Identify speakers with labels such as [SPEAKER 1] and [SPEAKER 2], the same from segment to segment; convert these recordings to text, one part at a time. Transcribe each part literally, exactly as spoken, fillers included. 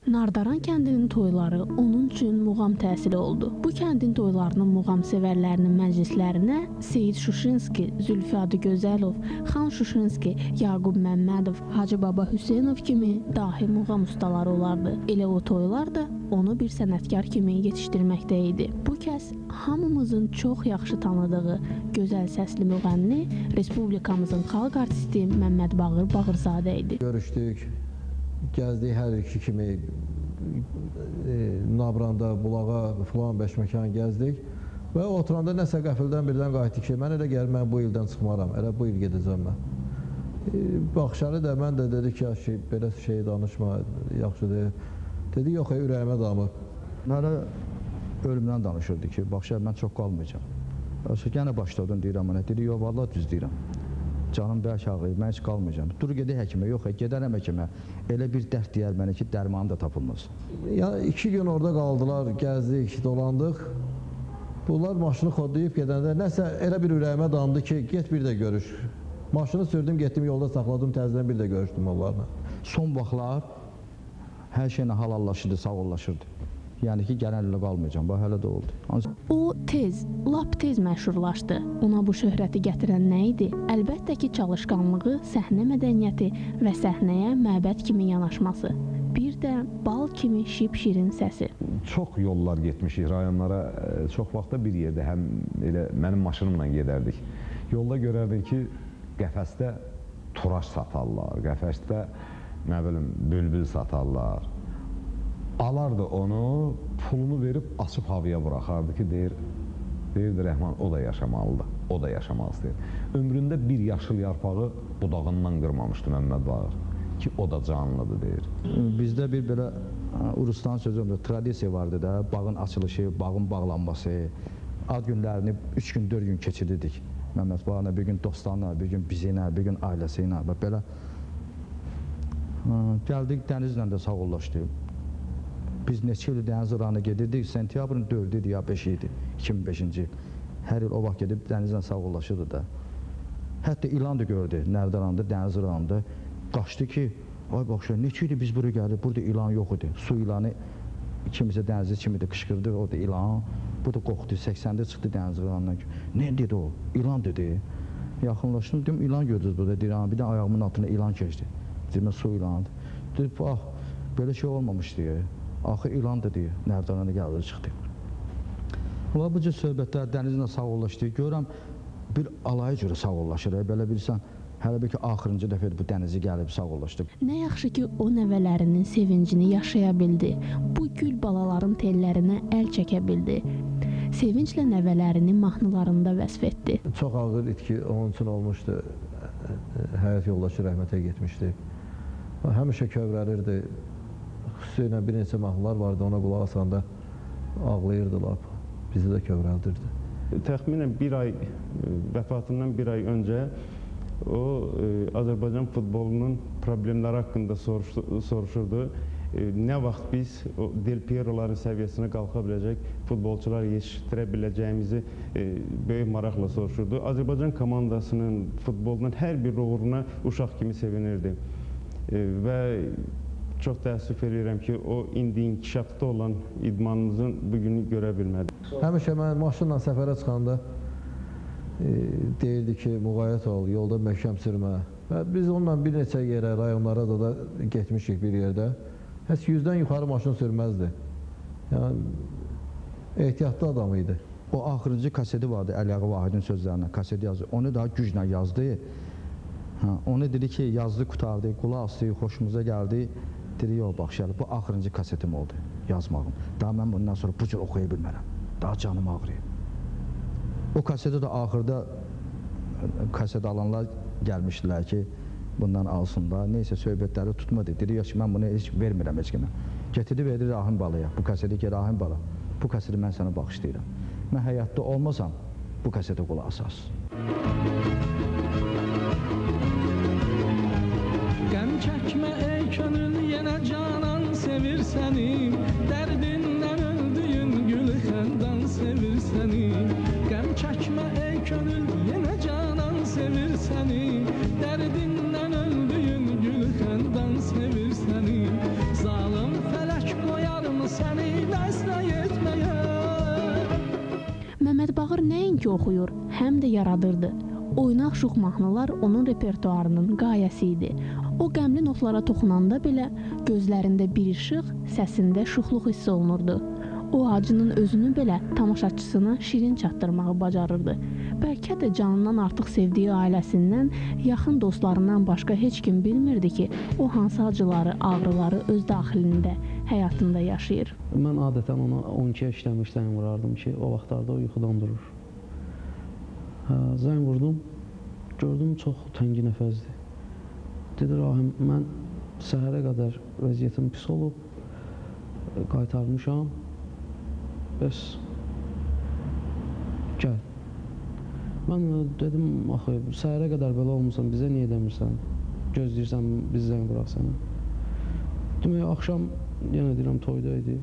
[SPEAKER 1] Nardaran kəndinin toyları onun üçün muğam təsiri oldu. Bu kəndin toylarının muğam sevərlərinin məclislərinə Seyid Şuşinski, Zülfü Adıgözəlov, Xan Şuşinski, Yaqub Məmmədov, Hacı Baba Hüseynov kimi dahi muğam ustaları olardı. Elə o toylar da onu bir sənətkar kimi yetişdirməkdə idi. Bu kəs hamımızın çox yaxşı tanıdığı gözəl səsli müğənni, Respublikamızın xalq artisti Məmməd Bağır Bağırzadə idi.
[SPEAKER 2] Görüşdük. Gəzdik hər iki kimi e, Nabranda, Bulağa, filan beş məkan gəzdik və oturanda nəsə qəfildən birdən qayıtdı ki, mən elə gəlir, mən bu ildən çıxmaram, elə bu il gedəcəm mən. E, Baxşarı da mən də dedi ki, ki belə şey danışma, yaxşıdır. Dedi, yox, ürəyimə damıb.
[SPEAKER 3] Mənə ölümdən danışırdı ki, Baxşar, mən çox qalmayacam. Yenə başladım, deyirəm mənə, dedi, yox, vallahi düz deyirəm. Canım bəlkə ağrıyır, mən heç qalmayacam. Dur gedək həkimə, yox, gedərəm həkimə. Elə bir dərd deyər mənə ki, dərmanı da tapılmaz.
[SPEAKER 2] Yəni, iki gün orada qaldılar, gəzdik, dolandıq. Bunlar maşını xodlayıb gedəndə nəsə elə bir ürəyimə damdı ki, get bir də görüş. Maşını sürdüm, getdim, yolda saxladım, təzədən bir də görüşdüm onlarla.
[SPEAKER 3] Son vaxtlar hər şeylə halallaşırdı, sağollaşırdı. Yəni ki, gələn ilə qalmayacam, bu hələ də oldu. Ancaq...
[SPEAKER 1] O tez, lap tez məşhurlaşdı. Ona bu şöhrəti gətirən nə idi? Əlbəttə ki, çalışqanlığı, səhnə mədəniyyəti və səhnəyə məbəd kimi yanaşması. Bir də bal kimi şip-şirin səsi.
[SPEAKER 4] Çox yollar getmişik rayonlara, çox vaxtda bir yerdə, həm elə mənim maşınımla gedərdik. Yolda görərdik ki, qəfəsdə turaş satarlar, qəfəsdə, nə bilim, bülbül satarlar. Alardı onu, pulunu verib açıb havaya buraxardı ki, deyir, deyirdi Rəhman, o da yaşamalıdır, o da yaşamaq istəyir. Ömründə bir yaşıl yarpağı budağından qırmamışdı Məmməd Bağır ki, o da canlıdır, deyir.
[SPEAKER 3] Bizdə bir belə Urustan sözümdə tradisiya vardı da, bağın açılışı, bağın bağlanması, ad günlərini üç gün, dörd gün keçirirdik. Məmməd Bağırla, bir gün dostlarla, bir gün bizinə, bir gün ailəsi ilə və belə. Gəldik, dənizlə də sağollaşdı. Biz neçə il dəniz oranı gedirdik, sentyabrın dördü idi ya beşi idi, iki min beşinci il. Hər il o vaxt gedib dənizlə sağollaşırdı da. Hətta ilan da gördü, Nərdaranda, dəniz oranında. Qaçdı ki, ay baxşar, neçə idi biz bura gəldik, burada ilan yox idi. Su ilanı, kimisə dənizdə, kimi də qışqırdı, o da ilan. Bu da qorxdu, səksəndə çıxdı dəniz oranından. Ne dedi o? İlan dedi. Yaxınlaşdım, dedim, ilan gördünüz burada, deyirəm, bir də ayağımın altına ilan keçdi. Dedim, su ilanıdır. Dedi, bax, belə şey olmamış deyə. Axı ilan da deyir, Nərdarana gəlir, çıxdı. Və bu cür söhbətlər dənizlə sağollaşdı. Görürəm, bir alaya görə sağollaşır. Belə bilirsən, hələ bir ki, axırıncı dəfə bu dənizi gəlib sağollaşdı.
[SPEAKER 1] Nə yaxşı ki, o nəvələrinin sevincini yaşaya bildi. Bu gül balaların tellərinə əl çəkə bildi. Sevinclə nəvələrini mahnılarında vəsf etdi.
[SPEAKER 2] Çox ağır itki onun üçün olmuşdu. Həyat yoldaşı rəhmətə getmişdi. Həmişə kövrəlirdi. Xüsusilə bir neçə mahnılar vardı, ona qulaq asanda ağlayırdı lap, bizi də kövrəldirdi.
[SPEAKER 5] Təxminən bir ay, vəfatından bir ay öncə o Azərbaycan futbolunun problemləri haqqında soruşurdu. Nə vaxt biz Del Piero'ların səviyyəsinə qalxa biləcək futbolçular yetişdirə biləcəyimizi böyük maraqla soruşurdu. Azərbaycan komandasının futbolunun hər bir uğuruna uşaq kimi sevinirdi və çox təəssüf edirəm ki, o indi inkişafda olan idmanımızın bugünü görə bilmədi.
[SPEAKER 2] Həmişə mən maşınla səfərə çıxanda e, deyirdi ki, müğayət ol, yolda möhkəm sürmə. Və biz onunla bir neçə yerə, rayonlara da, da getmişik bir yerdə. Heç yüzdən yuxarı maşın sürməzdi. Yəni, ehtiyatlı adam idi.
[SPEAKER 3] O axırıncı kaseti vardı, Əliağı Vahidin sözlərinə, kaseti yazdı. Onu daha güclə yazdı. Ha, onu dedi ki, yazdı, qutardı, qulaq astı, xoşumuza gəldi. Dedi, yox, Baxşar, bu axırıncı kasetim oldu, yazmağım. Daha mən bundan sonra bu cür oxuya bilmərəm. Daha canım ağrıyır. O kaseti də axırda kaset alanlar gəlmişdilər ki, bundan alsınlar. Neysə, söhbətləri tutmadı. Dedi, yox, mən bunu heç vermirəm heç kimə. Getirdi, verdi Rahim Balaya. Bu kaseti ki, Rahim Bala, bu kaseti mən sənə bağışlayıram. Mən həyatda olmasam, bu kasete qulaq asas.
[SPEAKER 6] Qəm çəkmə ey könül, yenə canan sevir səni. Dərdindən öldüyün gül xəndan sevir səni. Qəm çəkmə ey könül, yenə canan sevir səni. Dərdindən öldüyün gül xəndan sevir səni. Zalım fələk
[SPEAKER 1] ki oxuyur, həm də yaradırdı. Oynaq şux mahnılar onun repertuarının qayəsi idi. O qəmli notlara toxunanda belə gözlərində bir işıq, səsində şuxluq hiss olunurdu. O acının özünü belə tamaşaçısına şirin çatdırmağı bacarırdı. Bəlkə də canından artıq sevdiyi ailəsindən, yaxın dostlarından başqa heç kim bilmirdi ki, o hansı acıları, ağrıları öz daxilində, həyatında yaşayır.
[SPEAKER 7] Mən adətən ona on ikiyə işləmiş zəng vurardım ki, o vaxtlarda o yuxudan durur. Hə, zəng vurdum, gördüm çox təngi nəfəsdir. Dedi, Rahim, mən səhərə qədər vəziyyətim pis olub, qaytarmışam, bəs gəl. Mən dedim, axı, səhərə qədər belə olmuşsan, bizə niyə demirsən? Gözləyirsən, biz zəng vuraq sənə. Demək, axşam, yenə deyirəm, toyda idi.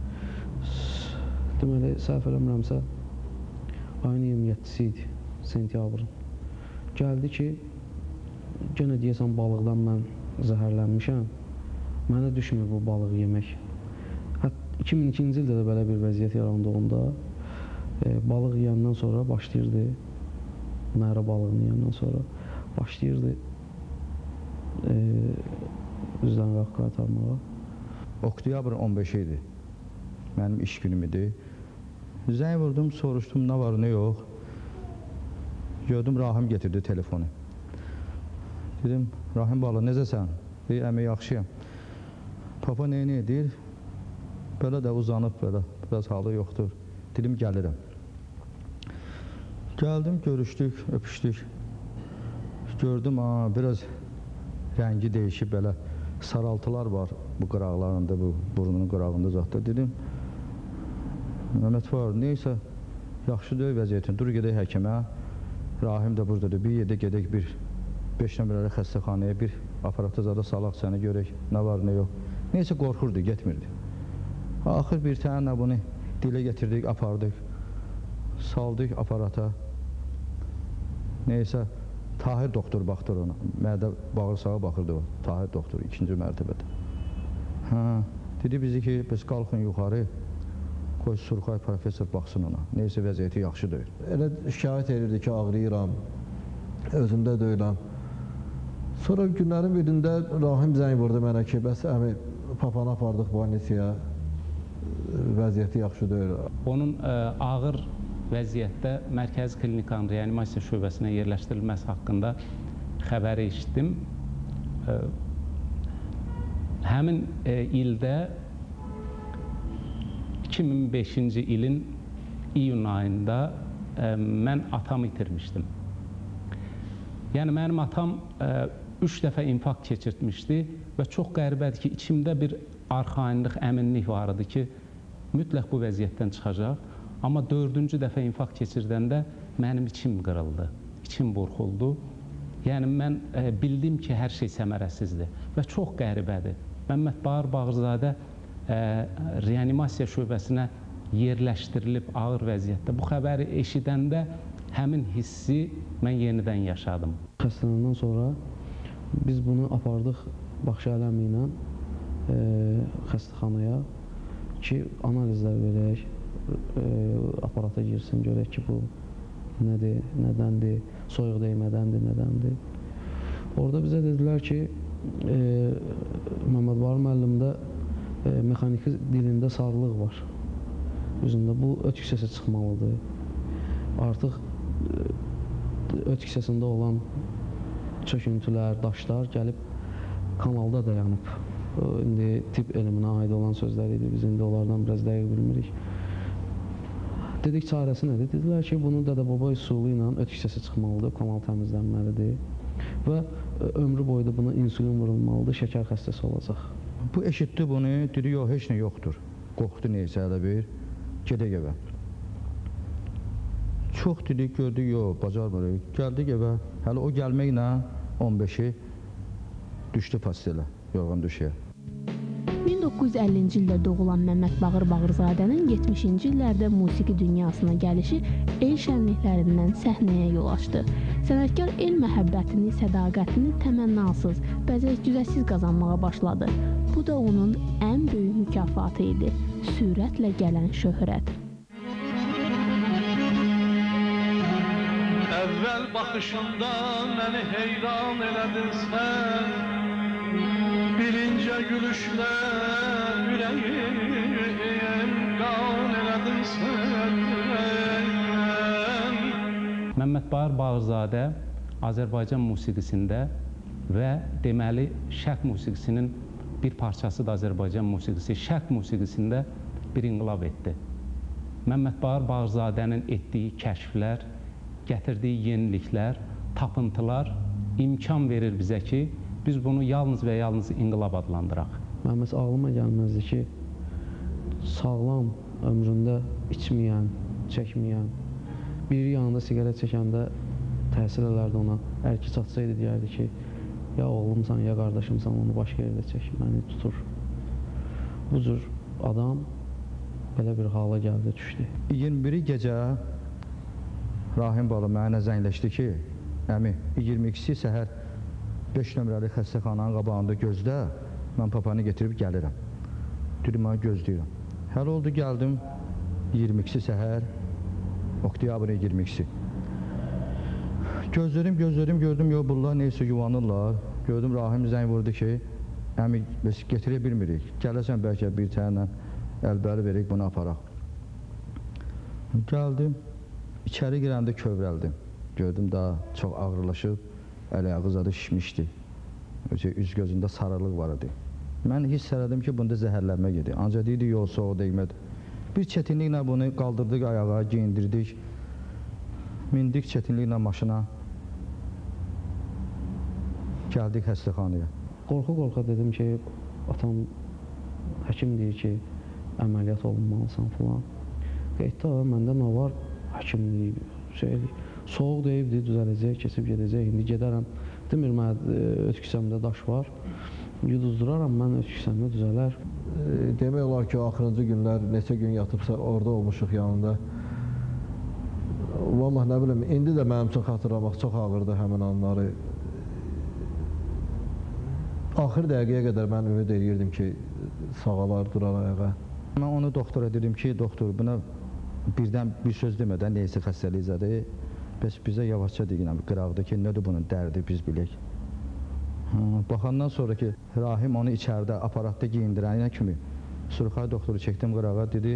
[SPEAKER 7] Deməli, səhv eləmirəmsə, ayın iyirmi yeddisi idi, sentyabrın. Gəldi ki, yenə deyəsən, balıqdan mən zəhərlənmişəm. Mənə düşmür bu balığı yemək. iki min ikinci ildə də belə bir vəziyyət yarandı onda. E, balıq yiyəndən sonra başlayırdı, məhra balığını yiyəndən sonra başlayırdı e, üzdən qalq qaytarmağa.
[SPEAKER 3] Oktyabrın on beşi idi, mənim iş günüm idi. Zəng vurdum, soruşdum, nə var, nə yox. Gördüm, Rahim getirdi telefonu. Dedim, Rahim bala, necəsən? Deyir, əmi, yaxşıyam. Papa neyini edir? Belə də uzanıb, belə, biraz halı yoxdur. Dedim, gəlirəm. Gəldim, görüşdük, öpüşdük. Gördüm, ha, biraz rəngi değişib, belə saraltılar var bu qıraqlarında, bu burnunun qırağında zaten. Dedim, Mehmet var, neysə, yaxşı deyil vəziyyətin, dur gedək həkimə. Rahim də buradadır, bir yerdə gedək bir beş nömrəli xəstəxanaya, bir aparata zada salaq səni görək, nə var, nə yox. Neysə, qorxurdu, getmirdi. Axır bir tənə bunu dilə getirdik, apardıq, saldıq aparata. Neysə, Tahir doktor baxdır ona, mədə bağırsağa baxırdı o, Tahir doktor ikinci mərtəbədə. Hə, dedi bizi ki, biz qalxın yuxarı, qoy Surxay professor baxsın ona, neysə vəziyyəti yaxşı deyil.
[SPEAKER 2] Elə şikayət edirdi ki, ağrıyıram, özümdə deyiləm. Sonra günlərin birində Rahim zəng vurdu mənə ki, bəs əmi, papanı apardıq bolnisiyaya, vəziyyəti yaxşı deyil.
[SPEAKER 8] Onun ə, ağır vəziyyətdə Mərkəzi Klinikanın reanimasiya şöbəsinə yerləşdirilməsi haqqında xəbəri eşitdim. Ə, həmin ə, ildə iki min beşinci ilin iyun ayında ə, mən atamı itirmişdim. Yəni mənim atam ə, üç dəfə infarkt keçirtmişdi və çox qəribədir ki, içimdə bir arxainlik, əminlik var idi ki, mütləq bu vəziyyətdən çıxacaq. Amma dördüncü dəfə infarkt keçirdəndə mənim içim qırıldı, içim burxuldu. Yəni mən e, bildim ki, hər şey səmərəsizdir və çox qəribədir. Məmməd Bahar Bağırzadə e, reanimasiya şöbəsinə yerləşdirilib ağır vəziyyətdə. Bu xəbəri eşidəndə həmin hissi mən yenidən yaşadım.
[SPEAKER 7] Xəstələnəndən sonra biz bunu apardıq Baxşı Ələmi ilə e, xəstəxanaya ki, analizlər verək, e, aparata girsin, görək ki, bu nədir, nədəndir, soyuq dəymədəndir, nədəndir. Orada bizə dedilər ki, e, Məmməd Bahar müəllimdə e, mexaniki dilində sarılıq var. Üzündə bu öt hissəsi çıxmalıdır. Artıq e, öt hissəsində olan çöküntülər, daşlar gəlib kanalda dayanıb. İndi tibb elminə aid olan sözlər idi, biz indi onlardan biraz dəqiq bilmirik. Dedik, çarəsi nədir? Dedilər ki, bunun dədə-baba üsulu ilə öt hissəsi çıxmalıdır, kanal təmizlənməlidir və ömrü boyda buna insulin vurulmalıdır, şəkər xəstəsi olacaq.
[SPEAKER 3] Bu eşitdi bunu, dedi, yox, heç nə yoxdur. Qorxdu neysə hələ bir, gedək evə. Çox dedik, gördük, yox, bacarmırıq. Gəldik evə, hələ o gəlməklə on beşi düşdü pastelə, yorğan düşüyə.
[SPEAKER 1] min doqquz yüz əllinci ildə doğulan Məmməd Bağır Bağırzadənin yetmişinci illərdə musiqi dünyasına gəlişi el şənliklərindən səhnəyə yol açdı. Sənətkar el məhəbbətini, sədaqətini təmənnasız, bəzək-düzəsiz qazanmağa başladı. Bu da onun ən böyük mükafatı idi, sürətlə gələn şöhrət.
[SPEAKER 6] Evvel baxışında məni heyran elədin sən, bilince gülüşler yüreğim qan elədin sən.
[SPEAKER 8] Məmməd Bayır Bağırzadə Azərbaycan musiqisində və deməli şərq musiqisinin bir parçası da Azərbaycan musiqisi, şərq musiqisində bir inqilab etdi. Məmməd Bayır Bağırzadənin etdiyi kəşflər, gətirdiyi yeniliklər, tapıntılar imkan verir bizə ki, biz bunu yalnız və yalnız inqilab adlandıraq.
[SPEAKER 7] Mənim heç ağlıma gəlməzdi ki, sağlam ömründə içməyən, çəkməyən, biri yanında siqaret çəkəndə təsir elərdi ona. Hər ki çatsaydı deyərdi ki, ya oğlumsan, ya qardaşımsan, onu başqa yerdə çək, məni tutur. Bu cür adam belə bir hala gəldi, düşdü.
[SPEAKER 3] iyirmi biri gecə Rahim bala mənə zəngləşdi ki, əmi, iyirmi ikisi səhər beş nömrəli xəstəxananın qabağında gözlə, mən papanı getirib gəlirəm. Dedim, mən gözləyirəm. Hələ oldu, gəldim, iyirmi ikisi səhər, oktyabrın iyirmi ikisi. Gözlərim, gözlərim, gördüm, yox, bunlar neysə yuvanırlar. Gördüm, Rahim zəng vurdu ki, əmi, biz getirə bilmirik. Gələsən bəlkə bir tənə əlbəli verək, bunu aparaq. Gəldim, içəri girəndə kövrəldim. Gördüm, daha çox ağırlaşıb, əl-ayağı zadı şişmişdi. Üz gözündə sarılıq var idi. Mən hiss elədim ki, bunda zəhərlənmə gedir. Ancaq deyildi, yoxsa o deymədi. Bir çətinliklə bunu qaldırdıq ayağa, giyindirdik. Mindik çətinliklə maşına. Gəldik xəstəxanaya.
[SPEAKER 7] Qorxa-qorxa dedim ki, atam, həkim deyir ki, əməliyyat olunmalısan filan. Qeyddə məndə nə var? Həkim deyib, şey, soğuq deyibdi, düzələcək, keçib gedəcək. İndi gedərəm, demir, mənə ötküsəmdə daş var. Yuduzduraram, mən ötküsəmdə düzələr.
[SPEAKER 2] Demək olar ki, axırıncı günlər neçə gün yatıbsa orada olmuşuq yanında. Vallahi nə bilim, indi də mənim üçün xatırlamaq çox ağırdı həmin anları. Axır dəqiqəyə qədər mən ümid edirdim ki, sağalar, durar ayağa.
[SPEAKER 3] Mən onu doktora dedim ki, doktor, buna birdən bir söz demədən neysə xəstəlik zədi, bəs bizə yavaşça deyiləm, qıraqda ki, nədir bunun dərdi, biz bilək. Baxandan sonra ki, Rahim onu içəridə, aparatda giyindirənə kimi Surxay doktoru çəkdim qırağa, dedi,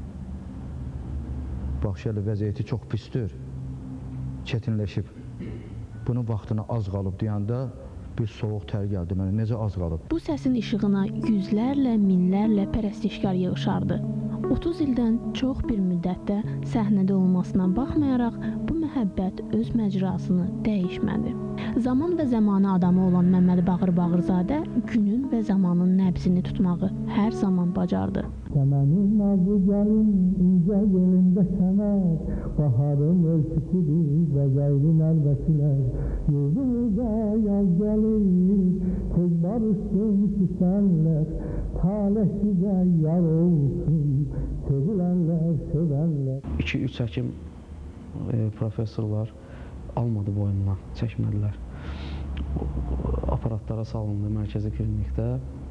[SPEAKER 3] bax, şəli vəziyyəti çox pisdir, çətinləşib. Bunun vaxtına az qalıb deyəndə bir soğuq tər gəldi mənə, necə az qalıb.
[SPEAKER 1] Bu səsin işığına yüzlərlə, minlərlə pərəstişkar yığışardı. otuz ildən çox bir müddətdə səhnədə olmasına baxmayaraq, bu məhəbbət öz məcrasını dəyişmədi. Zaman və zamanı adamı olan Məmməd Bağır Bağırzadə günün və zamanın nəbzini tutmağı hər zaman bacardı.
[SPEAKER 6] Səmənin nazlı gəlin, incə gelində kəmər, baharın ölçüsüdür və qeyrin əlbətilər. Yurdumuza yaz gəlir, tez barışsın ki sənlər, talih sizə yar olsun, sevilənlər, sevənlər.
[SPEAKER 7] iki üç həkim e, professorlar almadı boynuna, çəkmədilər. Aparatlara salındı mərkəzi klinikdə.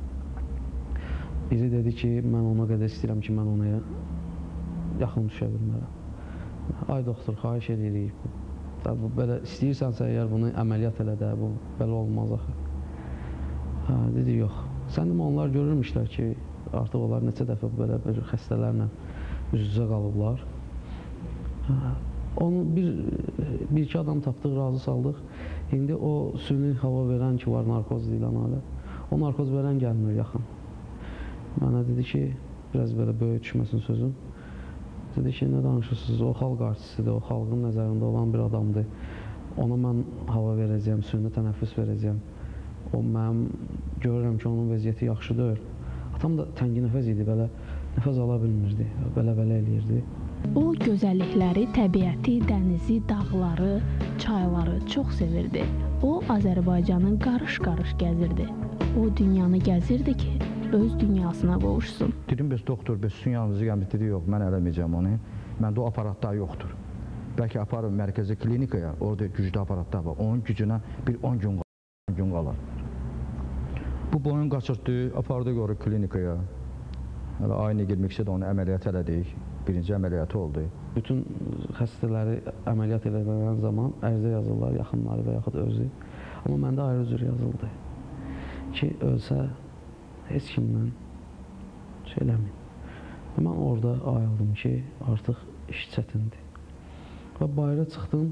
[SPEAKER 7] Biri dedi ki, mən ona qədər istəyirəm ki, mən ona yaxın düşə bilmərəm. Ay doktor, xahiş edirik. Belə istəyirsənsə əgər bunu əməliyyat elə də, bu belə olmaz axı. Hə, dedi, yox. Sən demə, onlar görürmüşlər ki, artıq onlar neçə dəfə belə bir xəstələrlə üz-üzə qalıblar. Hə, onu bir, bir iki adam tapdıq, razı saldıq. İndi o süni hava verən ki, var narkoz deyilən alət. O narkoz verən gəlmir yaxın. Mənə dedi ki, biraz belə böyük düşməsin sözüm. Dedi ki, nə danışırsınız, o xalq artistidir, o xalqın nəzərində olan bir adamdır. Ona mən hava verəcəyəm, süni tənəffüs verəcəyəm. O mənim görürəm ki, onun vəziyyəti yaxşıdır. Atam da təngi nəfəs idi, belə nəfəs ala bilmirdi, belə-belə eləyirdi.
[SPEAKER 1] O gözəllikləri, təbiəti, dənizi, dağları, çayları çox sevirdi. O Azərbaycanın qarış-qarış gəzirdi. O dünyanı gəzirdi ki, öz dünyasına qovuşsun.
[SPEAKER 3] Dedim, bəs doktor, bəs sizin yanınızı gəlmir, dedi, yox, mən eləməyəcəm onu. Məndə o aparatlar yoxdur. Bəlkə aparım mərkəzi klinikaya, orada güclü aparatlar var. Onun gücünə bir on gün qalar. Bu boyun qaçırtdı, apardı qoru klinikaya. ayın iyirmi ikisi də onu əməliyyat elədik. Birinci əməliyyatı oldu.
[SPEAKER 7] Bütün xəstələri əməliyyat edilən zaman ərizə yazırlar, yaxınları və yaxud özü. Amma məndə ayrı cür yazıldı ki, ölsə heç kimlə şey eləməyin. Mən orada ayıldım ki, artıq iş çətindir. Və bayıra çıxdım,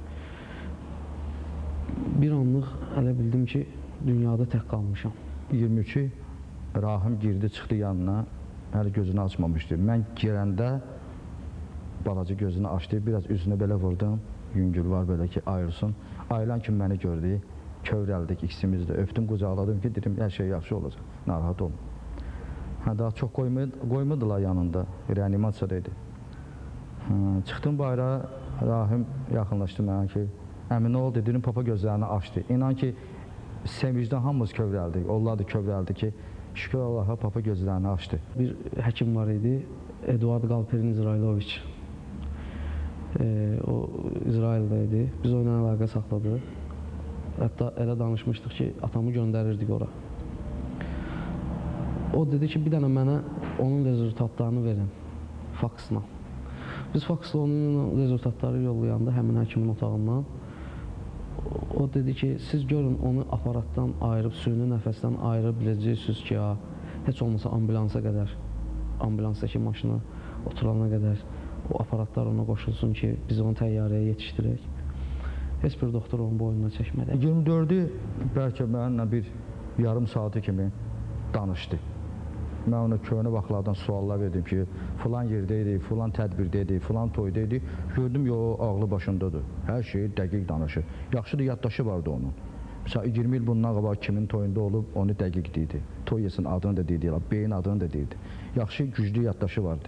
[SPEAKER 7] bir anlıq elə bildim ki, dünyada tək qalmışam.
[SPEAKER 3] iyirmi üçü Rahim girdi, çıxdı yanına, hələ gözünü açmamışdı. Mən girəndə balaca gözünü açdı, biraz üzünə belə vurdum, yüngül var belə ki, ayırsın. Ayılan kimi məni gördü, kövrəldik ikisimiz də, öpdüm, qucaqladım ki, dedim, hər şey yaxşı olacaq, narahat olma. Hə, daha çox qoymadılar yanında, reanimasiyadaydı. Çıxdım bayrağa, Rahim yaxınlaşdı mənə ki, əmin ol, dedim, papa gözlərini açdı. İnan ki, sevincdən hamımız kövrəldik, onlar da kövrəldi ki, şükür Allaha, papa gözlərini açdı.
[SPEAKER 7] Bir həkim var idi, Eduard Galperin İzrailoviç. E, o İsraildə idi, biz o ilə əlaqə saxladıq. Hətta elə danışmışdıq ki, atamı göndərirdik ora. O dedi ki, bir dənə mənə onun rezultatlarını verin, faksla. Biz faksla onun rezultatları yollayanda həmin həkimin otağından, o dedi ki, siz görün onu aparatdan ayırıb, süni nəfəsdən ayırıb biləcəksiniz ki, ya, heç olmasa ambulansa qədər, ambulansdakı maşına oturana qədər o aparatlar ona qoşulsun ki, biz onu təyyarəyə yetişdirək. Heç bir doktor onun boynuna çəkmədi.
[SPEAKER 3] iyirmi dördü bəlkə mənimlə bir yarım saatı kimi danışdı. Mən ona köhnə vaxtlardan suallar verdim ki, filan yerdəydik, filan tədbirdəydik, filan toydaydik. Gördüm, yox, ağlı başındadır. Hər şeyi dəqiq danışır. Yaxşıdır, yaddaşı vardı onun. Mesela iyirmi il bundan qabaq kimin toyunda olub, onu dəqiq deyildi. Toy yesin adını da deyildi, beyin adını da deyildi. Yaxşı, güclü yaddaşı vardı.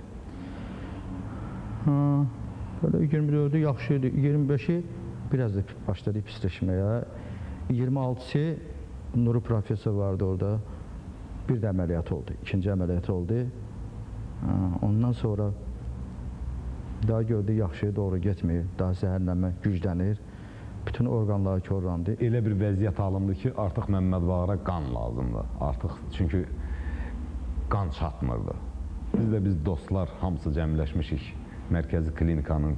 [SPEAKER 3] Ha, böyle iyirmi dördü yaxşıydı. iyirmi beşi biraz da başladı pisləşməyə. iyirmi altısı Nuri profesör vardı orada. Bir də əməliyyat oldu. İkinci əməliyyat oldu. Ha, ondan sonra daha gördü yaxşıya doğru getmir. Daha zəhərlənmə güclənir. Bütün orqanları korlandı.
[SPEAKER 4] Elə bir vəziyyət alındı ki, artıq Məmməd Bağıra qan lazımdır. Artıq çünki qan çatmırdı. Biz də biz dostlar hamısı cəmləşmişik mərkəzi klinikanın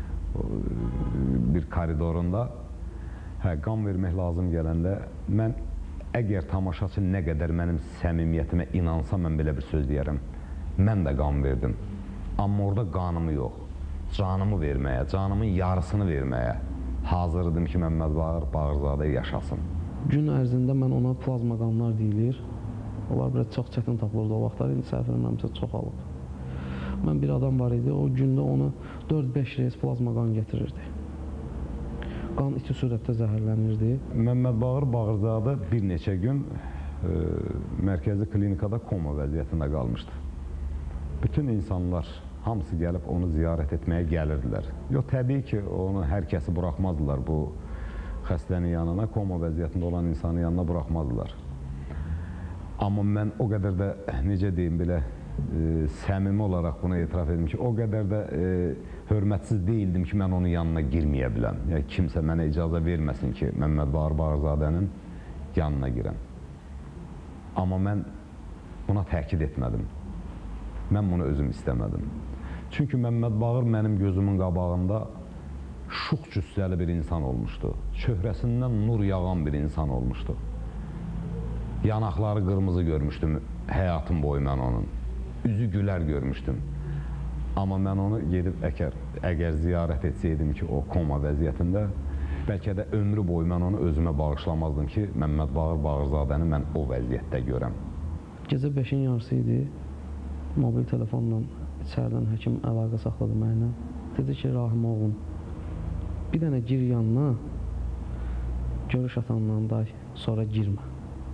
[SPEAKER 4] bir koridorunda. Hə, qan vermək lazım gələndə mən əgər tamaşaçı nə qədər mənim səmimiyyətimə inansa, mən belə bir söz deyərəm. Mən də qan verdim. Amma orada qanımı yox. Canımı verməyə, canımın yarısını verməyə hazır idim ki, Məmməd Bağır Bağırzadə yaşasın.
[SPEAKER 7] Gün ərzində mən ona plazma qanlar deyilir. Onlar biraz çox çətin tapılırdı o vaxtlar, indi səhv eləmirəmsə çoxalıb. Mən bir adam var idi, o gündə onu dörd beş reis plazma qan getirirdi. Qan iti sürətdə zəhərlənirdi.
[SPEAKER 4] Məmməd Bağır Bağırzadə bir neçə gün e, mərkəzi klinikada koma vəziyyətində qalmışdı. Bütün insanlar hamısı gəlib onu ziyarət etməyə gəlirdilər. Yox, təbii ki, onu hər kəsi buraxmazdılar bu xəstənin yanına, koma vəziyyətində olan insanın yanına buraxmazdılar. Amma mən o qədər də, necə deyim, belə e, səmimi olaraq bunu etiraf edim ki, o qədər də e, hörmətsiz deyildim ki, mən onun yanına girməyə biləm. Yəni, kimsə mənə icazə verməsin ki, Məmməd Bağır Bağırzadənin yanına girəm. Amma mən buna təkid etmədim. Mən bunu özüm istəmədim. Çünki Məmməd Bağır mənim gözümün qabağında şux cüssəli bir insan olmuşdu. Çöhrəsindən nur yağan bir insan olmuşdu. Yanaqları qırmızı görmüşdüm həyatım boyu mən onun. Üzü gülər görmüşdüm. Amma mən onu gedib əgər, əgər ziyarət etsəydim ki, o koma vəziyyətində, bəlkə də ömrü boyu mən onu özümə bağışlamazdım ki, Məmməd Bağır Bağırzadəni mən o vəziyyətdə görəm.
[SPEAKER 7] Gecə beşin yarısı idi. Mobil telefonla içərdən həkim əlaqə saxladı mənimlə. Dedi ki, Rahim oğlum, bir dənə gir yanına, görüş atandan day, sonra girmə.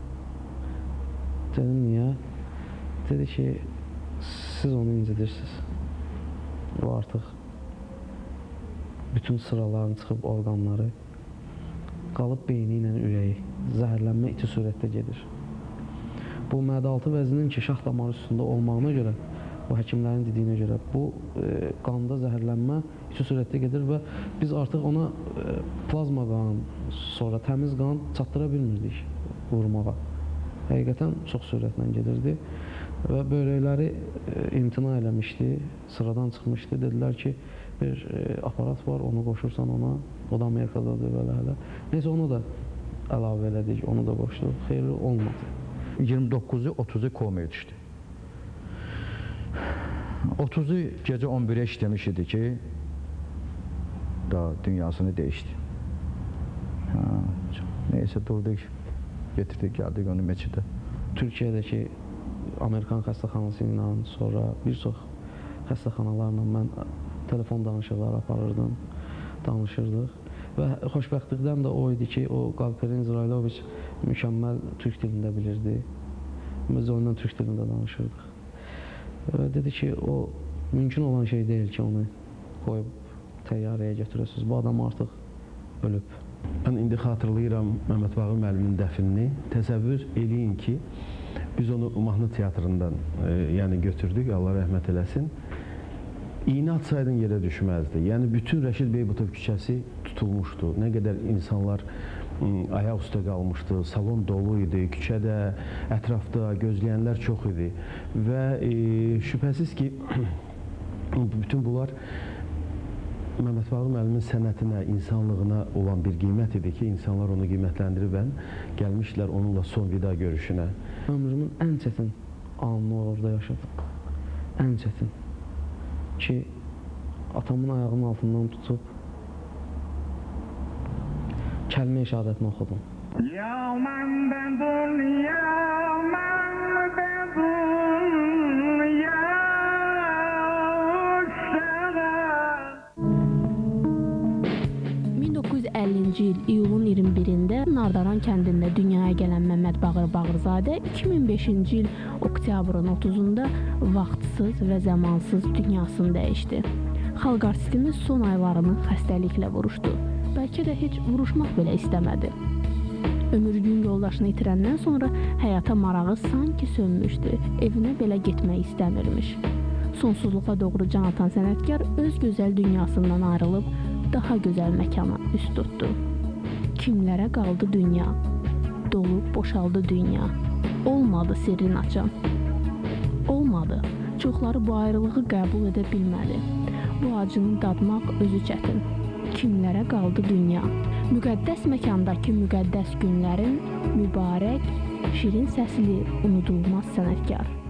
[SPEAKER 7] Dedim, niyə? Dedi ki, siz onu incedirsiniz. O artıq bütün sıralarını çıxıb orqanları, qalıb beyni ilə ürəyi, zəhərlənmə iti sürətdə gedir. Bu mədə-altı vəzinin ki, şax damarı üstündə olmağına görə, bu həkimlərin dediyinə görə, bu e, qanda zəhərlənmə iti sürətdə gedir və biz artıq ona e, plazma qan, sonra təmiz qan çatdıra bilmirdik vurmağa. Həqiqətən çox sürətlə gedirdi Və böyrəkləri imtina eləmişdi, sıradan çıxmışdı. Dedilər ki, bir aparat var, onu qoşursan ona, o da Amerikadadır və hələ. Neysə, onu da əlavə elədik, onu da qoşduq. Xeyri olmadı.
[SPEAKER 3] iyirmi doqquzu otuzu komaya düşdü. otuzu gecə on birə işləmiş idi ki, da dünyasını dəyişdi. Ha, neysə, durduk, getirdik, gəldik onu meçidə.
[SPEAKER 7] Türkiyədəki Amerikan xəstəxanası ilə, sonra bir çox xəstəxanalarla mən telefon danışıqları aparırdım, danışırdıq. Və xoşbəxtlikdən də o idi ki, o Qalperin İzrailoviç mükəmməl türk dilində bilirdi. Biz onunla türk dilində danışırdıq. Və dedi ki, o mümkün olan şey deyil ki, onu qoyub təyyarəyə götürəsiniz. Bu adam artıq ölüb.
[SPEAKER 5] Mən indi xatırlayıram Məmməd Baqir müəllimin dəfinini. Təsəvvür eləyin ki, biz onu mahnı teatrından e, yəni götürdük, Allah rəhmət eləsin. İğnə atsaydın yerə düşməzdi. Yəni bütün Rəşid Beybutov küçəsi tutulmuşdu. Nə qədər insanlar ayaq üstə qalmışdı, salon dolu idi, küçədə, ətrafda gözləyənlər çox idi. Və e, şübhəsiz ki, bütün bunlar Məmməd Baqir müəllimin sənətinə, insanlığına olan bir qiymət idi ki, insanlar onu qiymətləndiribən gəlmişlər onunla son vida görüşünə.
[SPEAKER 7] Ömrümün ən çətin anını orada yaşadım. Ən çətin. Ki, atamın ayağının altından tutub kəlmə işarətini oxudum. Yavman bədun, yavman bədun,
[SPEAKER 1] min doqquz yüz əllinci il iyulun iyirmi birində Nardaran kəndində dünyaya gələn Məmməd Baqir Bağırzadə iki min beşinci il oktyabrın otuzunda vaxtsız və zamansız dünyasını dəyişdi. Xalq artistimiz son aylarını xəstəliklə vuruşdu. Bəlkə də heç vuruşmaq belə istəmədi. Ömürgün yoldaşını itirəndən sonra həyata marağı sanki sönmüşdü. Evinə belə getmək istəmirmiş. Sonsuzluğa doğru can atan sənətkar öz gözəl dünyasından ayrılıb daha gözəl məkana üst tutdu. Kimlərə qaldı dünya? Dolub boşaldı dünya. Olmadı sirrini açan. Olmadı. Çoxları bu ayrılığı qəbul edə bilmədi. Bu acını dadmaq özü çətin. Kimlərə qaldı dünya? Müqəddəs məkandakı müqəddəs günlərin mübarək, şirin səsli, unudulmaz sənətkar.